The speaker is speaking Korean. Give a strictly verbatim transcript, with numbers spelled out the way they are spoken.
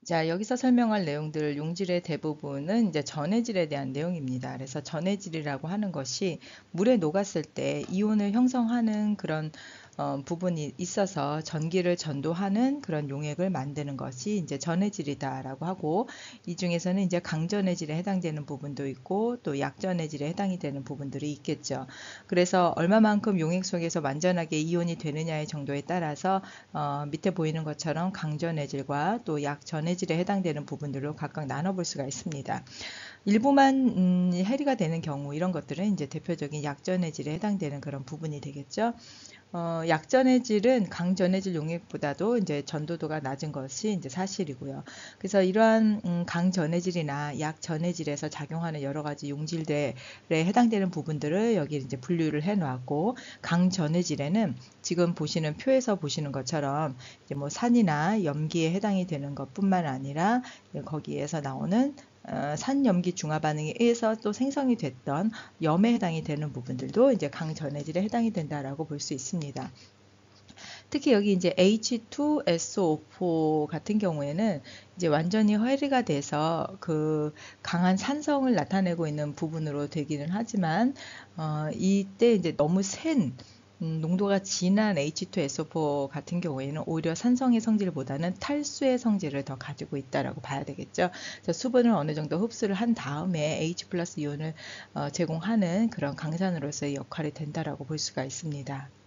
자, 여기서 설명할 내용들 용질의 대부분은 이제 전해질에 대한 내용입니다. 그래서 전해질이라고 하는 것이 물에 녹았을 때 이온을 형성하는 그런 어, 부분이 있어서 전기를 전도하는 그런 용액을 만드는 것이 이제 전해질이다라고 하고, 이 중에서는 이제 강전해질에 해당되는 부분도 있고 또 약전해질에 해당이 되는 부분들이 있겠죠. 그래서 얼마만큼 용액 속에서 완전하게 이온이 되느냐의 정도에 따라서 어, 밑에 보이는 것처럼 강전해질과 또 약전해질에 해당되는 부분들로 각각 나눠볼 수가 있습니다. 일부만 음, 해리가 되는 경우, 이런 것들은 이제 대표적인 약전해질에 해당되는 그런 부분이 되겠죠. 어, 약전해질은 강전해질 용액보다도 이제 전도도가 낮은 것이 이제 사실이고요. 그래서 이러한 음, 강전해질이나 약전해질에서 작용하는 여러 가지 용질들에 해당되는 부분들을 여기 이제 분류를 해 놨고, 강전해질에는 지금 보시는 표에서 보시는 것처럼 이제 뭐 산이나 염기에 해당이 되는 것뿐만 아니라 거기에서 나오는 어, 산염기 중화 반응에 의해서 또 생성이 됐던 염에 해당이 되는 부분들도 이제 강전해질에 해당이 된다라고 볼 수 있습니다. 특히 여기 이제 에이치 투 에스 오 사 같은 경우에는 이제 완전히 해리가 돼서 그 강한 산성을 나타내고 있는 부분으로 되기는 하지만, 어, 이때 이제 너무 센 음, 농도가 진한 에이치 투 에스 오 사 같은 경우에는 오히려 산성의 성질보다는 탈수의 성질을 더 가지고 있다라고 봐야 되겠죠. 그래서 수분을 어느 정도 흡수를 한 다음에 H 플러스 이온을 어, 제공하는 그런 강산으로서의 역할이 된다라고 볼 수가 있습니다.